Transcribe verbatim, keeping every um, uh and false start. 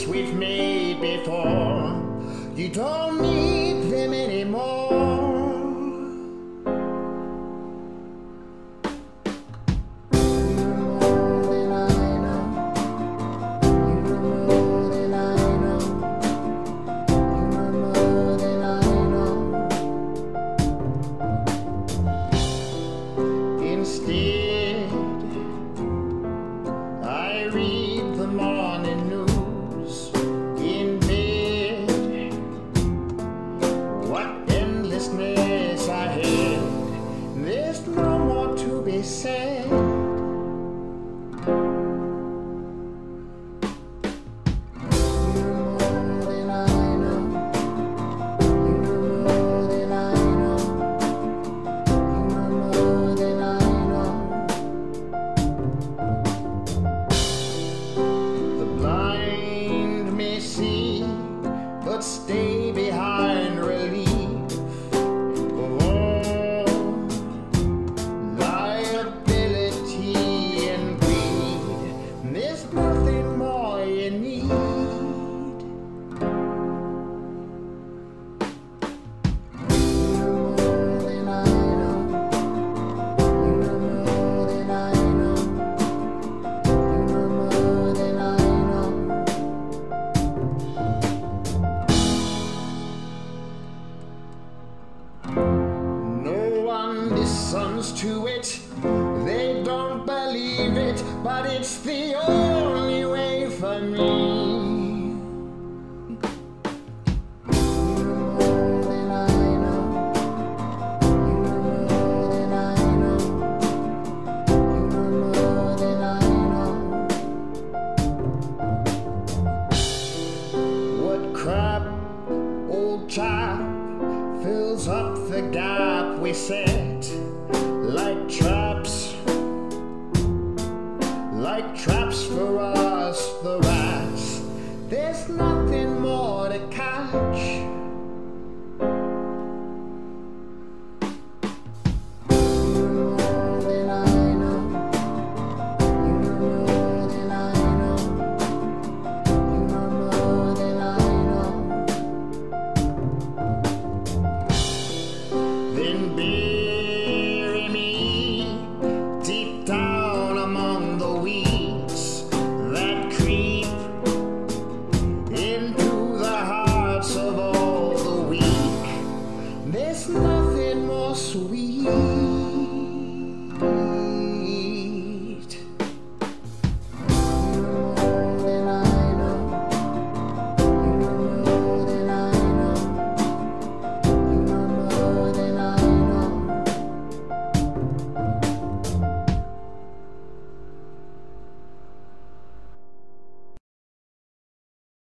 mistakes we've made before. You don't need them anymore. Instead, I read the morning news in bed. What endlessness I had. There's no more to be said. But stay behind relief of all liability and greed. There's nothing more you need. Listens to it, they don't believe it, but it's the only way for me. What crap, old chap, fills up the gap we set. Like traps, like traps for us, the rats. There's nothing